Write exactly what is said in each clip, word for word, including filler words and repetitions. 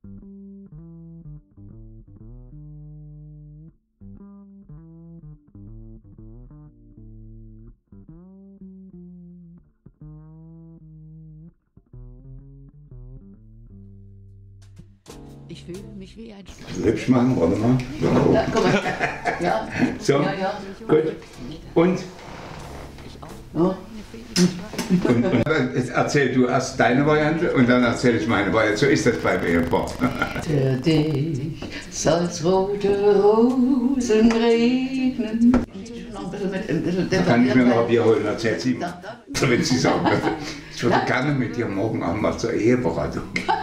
Ich fühle mich wie ein Hübsch machen, warte mal. So. Ja, guck mal. Ja. So, Ja, ja. gut. Und? Ja. Und, und jetzt erzähl du erst deine Variante und dann erzähle ich meine Variante. So ist das beim Ehepaar. Für dich soll's rote Rosen regnen. Noch ein bisschen mit, ein bisschen Da kann ich mir noch ein Bier holen, erzählt sie. Wenn sie sagen, ich würde gerne mit dir morgen Abend mal zur Eheberatung.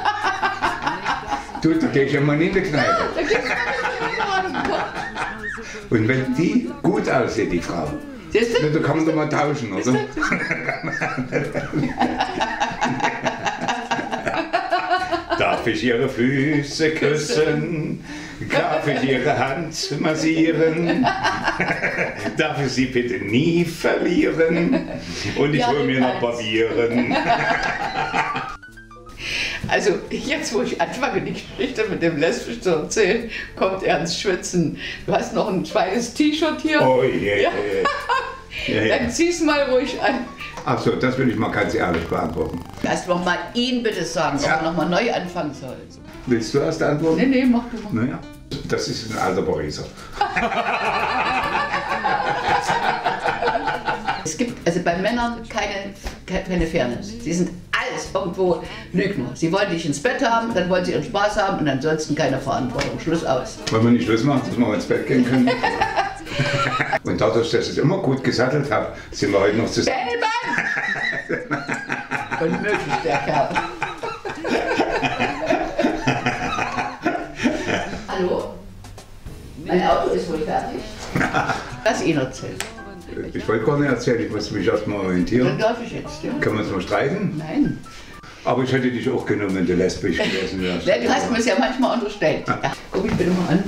Du, da gehe ich ja mal in die Kneipe. Und wenn die gut aussieht, die Frau, na, da kann man doch mal tauschen, oder? Darf ich ihre Füße küssen? Darf ich ihre Hand massieren? Darf ich sie bitte nie verlieren? Und ich Ja, hole mir noch Barbieren. Also jetzt, wo ich anfange, die Geschichte mit dem Lesbisch zu erzählen, kommt er ins Schwitzen. Du hast noch ein zweites T-Shirt hier. Oh je, Ja. ja, ja. Dann zieh's mal ruhig an. Achso, das will ich mal ganz ehrlich beantworten. Erst noch mal ihn bitte sagen, ob Ja. er noch mal neu anfangen soll. Willst du erst antworten? Nee, nee, mach du mal. Naja, das ist ein alter Pariser. Es gibt also bei Männern keine, keine Fairness. Sie sind alles irgendwo Lügner. Sie wollen dich ins Bett haben, dann wollen sie ihren Spaß haben und ansonsten keine Verantwortung. Schluss aus. Wollen wir nicht Schluss machen, dass wir ins Bett gehen können? Und dadurch, dass ich immer gut gesattelt habe, sind wir heute noch zusammen. Bellmann! Unmöglich, der Kerl. Hallo? Mein Auto ist wohl fertig. Lass ihn erzählen. Ich wollte gar nicht erzählen, ich musste mich erst mal Dann orientieren. darf ich jetzt, ja? Können wir uns mal streiten? Nein. Aber ich hätte dich auch genommen, wenn du lesbisch gewesen wärst. Ja, du hast mir es ja manchmal unterstellt. Ja, guck mich bitte mal an.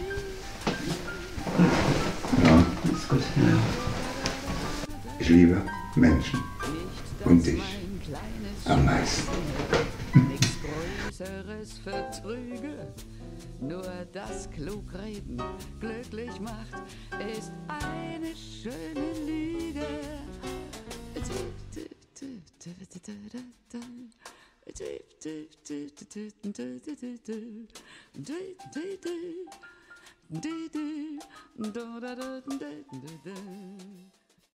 Ja, Ist gut. Ja. ich liebe Menschen und dich am meisten. Nichts Größeres vertrüge, nur das Klugreden glücklich macht, ist eine schöne Lüge.